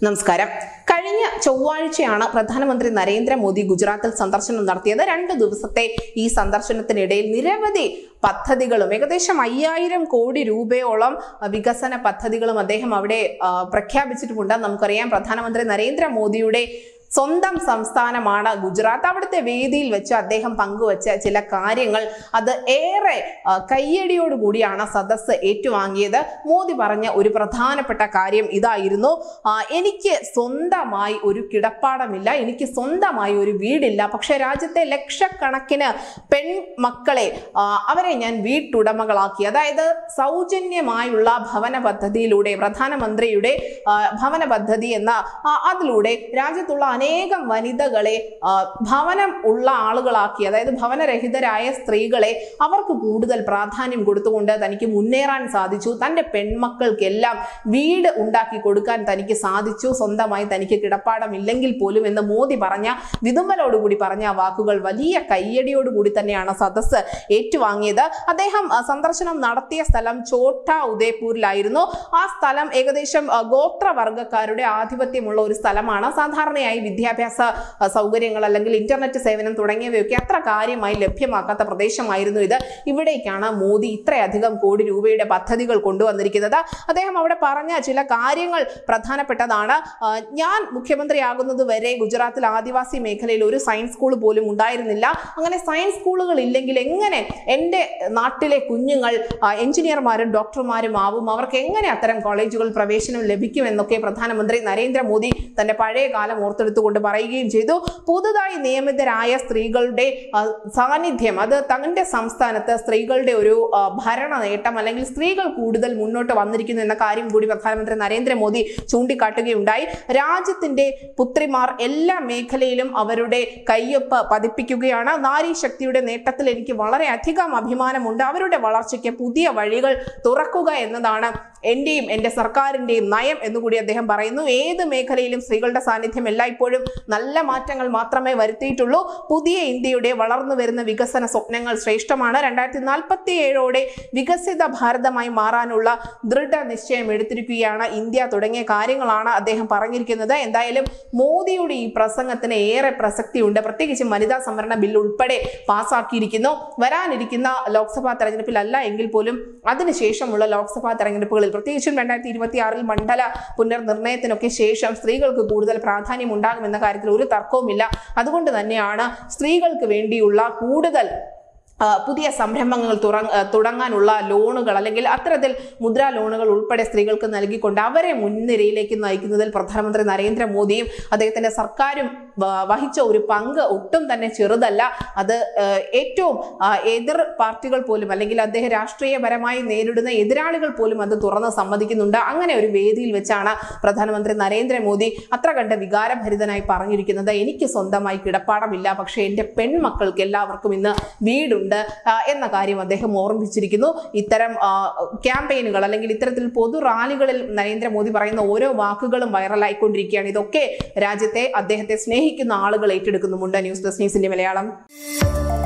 നമസ്കാരം. കഴിഞ്ഞ ചൊവ്വാഴ്ചയാണ് പ്രധാനമന്ത്രി നരേന്ദ്രമോദി ഗുജറാത്തിൽ സന്ദർശനം നടത്തിയത്. 2 ദിവസത്തെ ഈ സന്ദർശനത്തിനിടയിൽ നിരവധി പദ്ധതികളും ഏകദേശം 5000 കോടി രൂപയോളം വികസന പദ്ധതികളും അദ്ദേഹം അവിടെ പ്രഖ്യാപിച്ചിട്ടുമുണ്ട്. നമുക്കറിയാം, പ്രധാനമന്ത്രി നരേന്ദ്രമോദിയുടെ സ്വന്തം സംസ്ഥാനമാണ് ഗുജറാത്ത്. അവിടുത്തെ വേദിയിൽ വെച്ച് അദ്ദേഹം പങ്കുവച്ച ചില കാര്യങ്ങൾ അത് ഏറെ കയ്യടിയോടുകൂടിയാണ് സദസ്സ് ഏറ്റുവാങ്ങിയത്. മോദി പറഞ്ഞ ഒരു പ്രധാനപ്പെട്ട കാര്യം ഇതായിരുന്നു: എനിക്ക് സ്വന്തമായി ഒരു കിടപ്പാടമില്ല, എനിക്ക് സ്വന്തമായി ഒരു വീടില്ല, പക്ഷെ രാജ്യത്തെ ലക്ഷക്കണക്കിന് പെൺമക്കളെ അവരെ ഞാൻ വീട്ടുടമകളാക്കി. അതായത് സൗജന്യമായുള്ള ഭവന പദ്ധതിയിലൂടെ, പ്രധാനമന്ത്രിയുടെ ഭവന പദ്ധതി എന്ന അതിലൂടെ രാജ്യത്തുള്ള അനേകം വനിതകളെ ഭവനം ഉള്ള ആളുകളാക്കി. അതായത് ഭവനരഹിതരായ സ്ത്രീകളെ അവർക്ക് കൂടുതൽ പ്രാധാന്യം കൊടുത്തുകൊണ്ട് തനിക്ക് മുന്നേറാൻ സാധിച്ചു. തൻ്റെ പെൺമക്കൾക്കെല്ലാം വീട് ഉണ്ടാക്കി കൊടുക്കാൻ തനിക്ക് സാധിച്ചു. സ്വന്തമായി തനിക്ക് കിടപ്പാടമില്ലെങ്കിൽ പോലും എന്ന് മോദി പറഞ്ഞ, വിതുമ്പലോടുകൂടി പറഞ്ഞ വാക്കുകൾ വലിയ കയ്യടിയോടുകൂടി തന്നെയാണ് സദസ്സ് ഏറ്റുവാങ്ങിയത്. അദ്ദേഹം സന്ദർശനം നടത്തിയ സ്ഥലം ഛോട്ടാ ഉദയ്പൂരിലായിരുന്നു. ആ സ്ഥലം ഏകദേശം ഗോത്രവർഗക്കാരുടെ ആധിപത്യമുള്ള ഒരു സ്ഥലമാണ്. സാധാരണയായി വിദ്യാഭ്യാസ സൗകര്യങ്ങൾ അല്ലെങ്കിൽ ഇന്റർനെറ്റ് സേവനം തുടങ്ങിയവയൊക്കെ അത്ര കാര്യമായി ലഭ്യമാക്കാത്ത പ്രദേശമായിരുന്നു ഇത്. ഇവിടേക്കാണ് മോദി ഇത്രയധികം കോടി രൂപയുടെ പദ്ധതികൾ കൊണ്ടുവന്നിരിക്കുന്നത്. അദ്ദേഹം അവിടെ പറഞ്ഞ ചില കാര്യങ്ങൾ പ്രധാനപ്പെട്ടതാണ്. ഞാൻ മുഖ്യമന്ത്രിയാകുന്നത് വരെ ഗുജറാത്തിൽ ആദിവാസി മേഖലയിൽ ഒരു സയൻസ് സ്കൂൾ പോലും ഉണ്ടായിരുന്നില്ല. അങ്ങനെ സയൻസ് സ്കൂളുകൾ ഇല്ലെങ്കിൽ എങ്ങനെ എൻ്റെ നാട്ടിലെ കുഞ്ഞുങ്ങൾ എഞ്ചിനീയർമാരും ഡോക്ടർമാരും ആവും? അവർക്ക് എങ്ങനെ അത്തരം കോളേജുകൾ പ്രവേശനം ലഭിക്കുമെന്നൊക്കെ പ്രധാനമന്ത്രി നരേന്ദ്രമോദി തന്റെ പഴയ കാലം ഓർത്തെടുത്തുകൊണ്ട് പറയുകയും ചെയ്തു. പുതുതായി നിയമിതരായ സ്ത്രീകളുടെ സാന്നിധ്യം, അത് തങ്ങളുടെ സംസ്ഥാനത്ത് സ്ത്രീകളുടെ ഒരു ഭരണ നേട്ടം, അല്ലെങ്കിൽ സ്ത്രീകൾ കൂടുതൽ മുന്നോട്ട് വന്നിരിക്കുന്നു എന്ന കാര്യം കൂടി പ്രധാനമന്ത്രി നരേന്ദ്രമോദി ചൂണ്ടിക്കാട്ടുകയുണ്ടായി. രാജ്യത്തിന്റെ പുത്രിമാർ എല്ലാ മേഖലയിലും അവരുടെ കയ്യൊപ്പ് പതിപ്പിക്കുകയാണ്. നാരീശക്തിയുടെ നേട്ടത്തിൽ എനിക്ക് വളരെയധികം അഭിമാനമുണ്ട്. അവരുടെ വളർച്ചയ്ക്ക് പുതിയ വഴികൾ തുറക്കുക എന്നതാണ് എന്റെയും എൻ്റെ സർക്കാരിന്റെയും നയം എന്നുകൂടി അദ്ദേഹം പറയുന്നു. ഏത് മേഖലയിലും സ്ത്രീകളുടെ സാന്നിധ്യം എല്ലായ്പ്പോഴും നല്ല മാറ്റങ്ങൾ മാത്രമേ വരുത്തിയിട്ടുള്ളൂ. പുതിയ ഇന്ത്യയുടെ വളർന്നു വരുന്ന വികസന സ്വപ്നങ്ങൾ ശ്രേഷ്ഠമാണ്. 2047ഓടെ വികസിത ഭാരതമായി മാറാനുള്ള ദൃഢനിശ്ചയം എടുത്തിരിക്കുകയാണ് ഇന്ത്യ തുടങ്ങിയ കാര്യങ്ങളാണ് അദ്ദേഹം പറഞ്ഞിരിക്കുന്നത്. എന്തായാലും മോദിയുടെ ഈ പ്രസംഗത്തിന് ഏറെ പ്രസക്തിയുണ്ട്. പ്രത്യേകിച്ചും വനിതാ സംവരണ ബിൽ ഉൾപ്പെടെ പാസ്സാക്കിയിരിക്കുന്നു. വരാനിരിക്കുന്ന ലോക്സഭാ തെരഞ്ഞെടുപ്പിലല്ല എങ്കിൽ പോലും അതിനുശേഷമുള്ള ലോക്സഭാ തെരഞ്ഞെടുപ്പുകളിൽ, പ്രത്യേകിച്ചും 2026 മണ്ഡല പുനർനിർണയത്തിനൊക്കെ ശേഷം സ്ത്രീകൾക്ക് കൂടുതൽ പ്രാധാന്യം ഉണ്ടാകുമെന്ന കാര്യത്തിൽ ഒരു തർക്കവുമില്ല. അതുകൊണ്ട് തന്നെയാണ് സ്ത്രീകൾക്ക് വേണ്ടിയുള്ള കൂടുതൽ പുതിയ സംരംഭങ്ങൾ തുടങ്ങാനുള്ള ലോണുകൾ, അല്ലെങ്കിൽ അത്തരത്തിൽ മുദ്രാ ലോണുകൾ ഉൾപ്പെടെ സ്ത്രീകൾക്ക് നൽകിക്കൊണ്ട് അവരെ മുൻനിരയിലേക്ക് നയിക്കുന്നതിൽ പ്രധാനമന്ത്രി നരേന്ദ്രമോദിയും അദ്ദേഹത്തിന്റെ സർക്കാരും വഹിച്ച ഒരു പങ്ക് ഒട്ടും തന്നെ ചെറുതല്ല. അത് ഏറ്റവും എതിർ പാർട്ടികൾ പോലും, അല്ലെങ്കിൽ അദ്ദേഹം രാഷ്ട്രീയപരമായി നേരിടുന്ന എതിരാളികൾ പോലും അത് തുറന്ന് സമ്മതിക്കുന്നുണ്ട്. അങ്ങനെ ഒരു വേദിയിൽ വെച്ചാണ് പ്രധാനമന്ത്രി നരേന്ദ്രമോദി അത്ര കണ്ട് വികാരഭരിതനായി പറഞ്ഞിരിക്കുന്നത്: എനിക്ക് സ്വന്തമായി കിടപ്പാടമില്ല, പക്ഷേ എൻ്റെ പെൺമക്കൾക്ക് എല്ലാവർക്കും ഇന്ന് വീടുണ്ട് എന്ന കാര്യം അദ്ദേഹം ഓർമ്മിച്ചിരിക്കുന്നു. ഇത്തരം ക്യാമ്പയിനുകൾ, അല്ലെങ്കിൽ ഇത്തരത്തിൽ പൊതു റാലികളിൽ നരേന്ദ്രമോദി പറയുന്ന ഓരോ വാക്കുകളും വൈറലായിക്കൊണ്ടിരിക്കുകയാണ്. ഇതൊക്കെ രാജ്യത്തെ അദ്ദേഹത്തെ സ്നേഹിക്കുന്ന ആളുകൾ ഏറ്റെടുക്കുന്നുമുണ്ട്. ന്യൂസ് ഡെസ്ക് ന്യൂസിന്റെ മലയാളം.